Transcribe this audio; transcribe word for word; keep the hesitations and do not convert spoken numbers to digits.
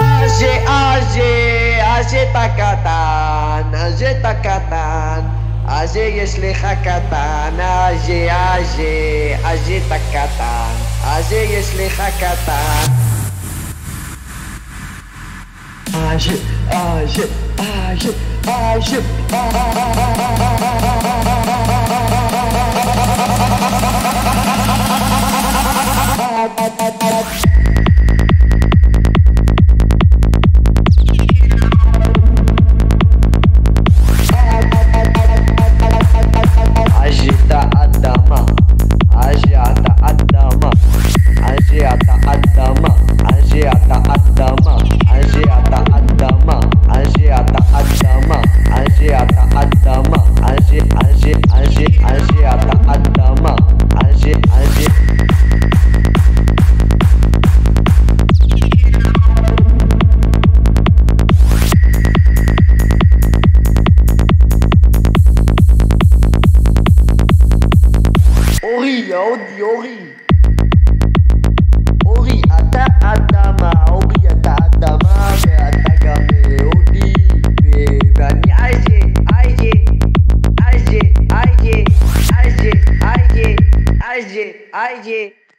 Aje, aje, aje takatan, aje takatan, aje יש לך קטן, aje, aje, aje takatan, aje יש לך קטן. Aje, aje, aje, aje, Agita adama, agita adama, agita adama, agita adama, agita adama, agita adama, agita adama, agi agi agi agita adama, agi agi. Ori, odi, ori. Ori, ata adama, ori, ata adama, be ata game, odi, be bani aje, aje, aje, aje, aje, aje, aje, aje.